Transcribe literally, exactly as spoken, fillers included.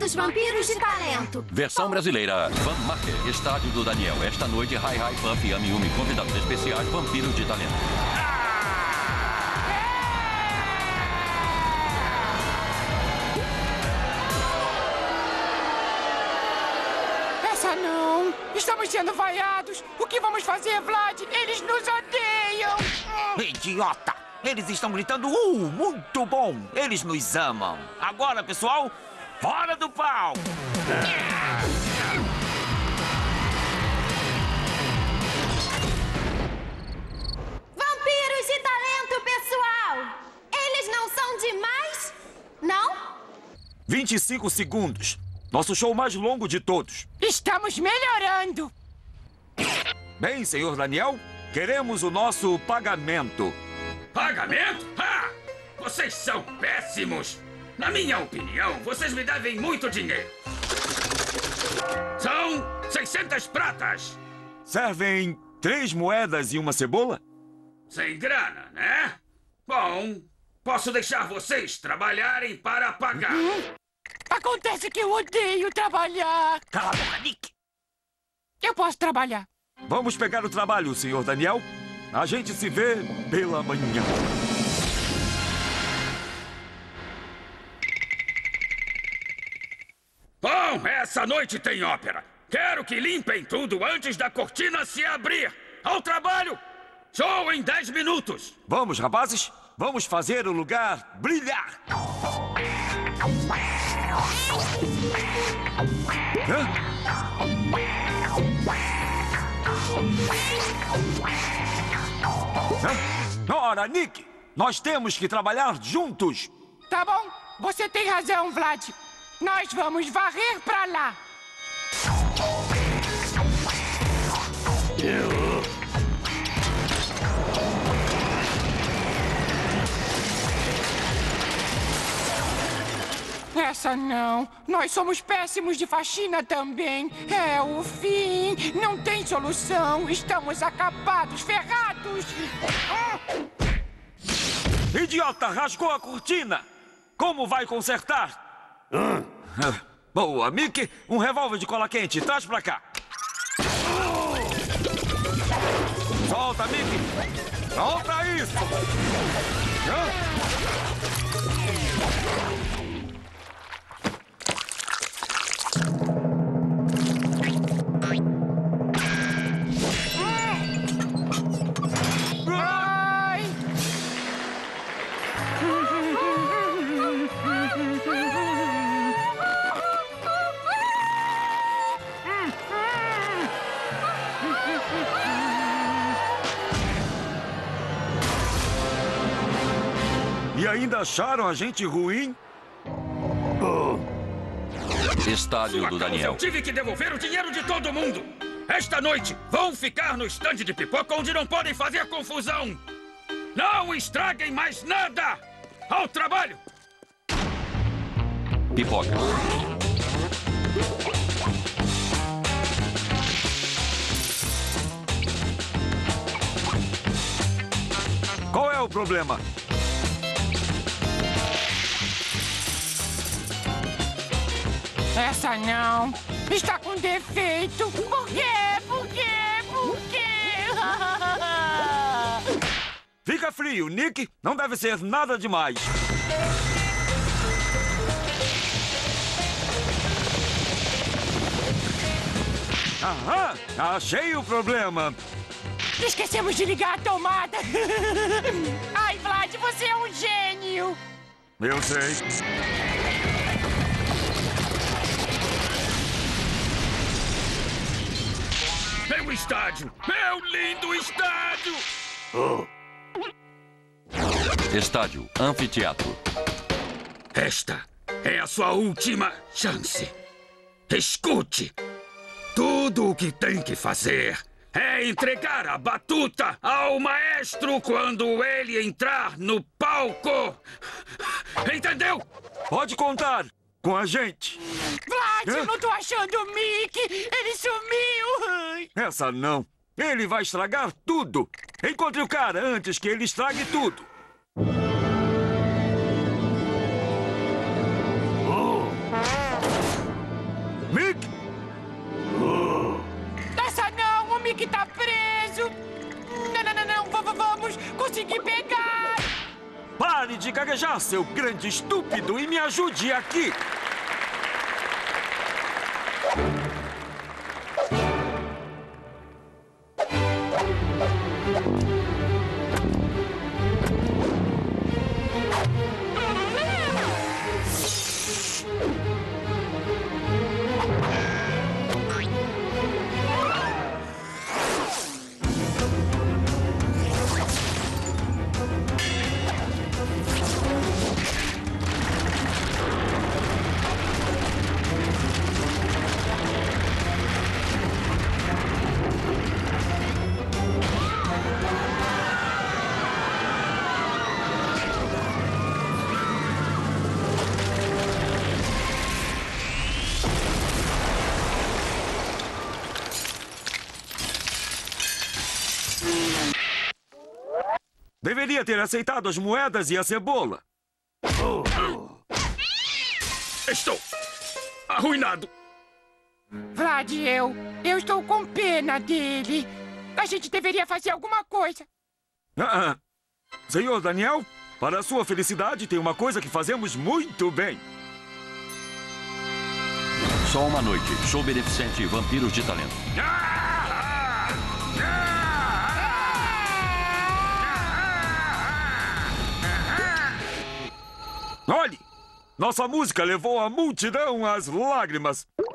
dos vampiros de talento. Versão brasileira. Van Marker, estádio do Daniel. Esta noite, Hi Hi, Puff e Yami Yumi. Convidados especiais, vampiros de talento. Essa não. Estamos sendo vaiados. O que vamos fazer, Vlad? Eles nos odeiam. Idiota! Eles estão gritando, uh, muito bom! Eles nos amam! Agora, pessoal, fora do palco! Vampiros de talento, pessoal! Eles não são demais? Não? vinte e cinco segundos. Nosso show mais longo de todos. Estamos melhorando. Bem, senhor Daniel, queremos o nosso pagamento. Pagamento? Ah! Vocês são péssimos! Na minha opinião, vocês me devem muito dinheiro. São seiscentas pratas. Servem três moedas e uma cebola? Sem grana, né? Bom, posso deixar vocês trabalharem para pagar. Hum? Acontece que eu odeio trabalhar. Cala a boca, Nick! Eu posso trabalhar. Vamos pegar o trabalho, senhor Daniel. A gente se vê pela manhã. Bom, essa noite tem ópera. Quero que limpem tudo antes da cortina se abrir. Ao trabalho! Show em dez minutos. Vamos, rapazes. Vamos fazer o lugar brilhar. Hã? Hã? Ora, Nick, nós temos que trabalhar juntos. Tá bom, você tem razão, Vlad. Nós vamos varrer pra lá. Essa não. Nós somos péssimos de faxina também. É o fim. Não tem solução. Estamos acabados, ferrados. Idiota, rasgou a cortina. Como vai consertar? Hum. Boa, Mickey. Um revólver de cola quente. Traz pra cá. Solta, Mickey. Solta isso. Hã? E ainda acharam a gente ruim? Oh. Estádio Sua do causa, Daniel. Eu tive que devolver o dinheiro de todo mundo. Esta noite vão ficar no estande de pipoca onde não podem fazer confusão. Não estraguem mais nada. Ao trabalho. Pipoca. Qual é o problema? Essa não. Está com defeito. Por quê? Por quê? Por quê? Fica frio, Nick. Não deve ser nada demais. Aham, achei o problema. Esquecemos de ligar a tomada. Ai, Vlad, você é um gênio. Eu sei. Meu estádio! Meu lindo estádio! Oh. Estádio, anfiteatro. Esta é a sua última chance. Escute! Tudo o que tem que fazer é entregar a batuta ao maestro quando ele entrar no palco. Entendeu? Pode contar com a gente. Vlad, Hã? eu não tô achando o Mickey. Ele sumiu. Essa não. Ele vai estragar tudo. Encontre o cara antes que ele estrague tudo. Oh. Vá, seu grande estúpido, e me ajude aqui. Deveria ter aceitado as moedas e a cebola. Estou arruinado. Vlad e eu, eu estou com pena dele. A gente deveria fazer alguma coisa. Ah, ah. Senhor Daniel, para a sua felicidade, tem uma coisa que fazemos muito bem. Só uma noite. Show beneficente Vampiros de Talento. Olhe! Nossa música levou a multidão às lágrimas.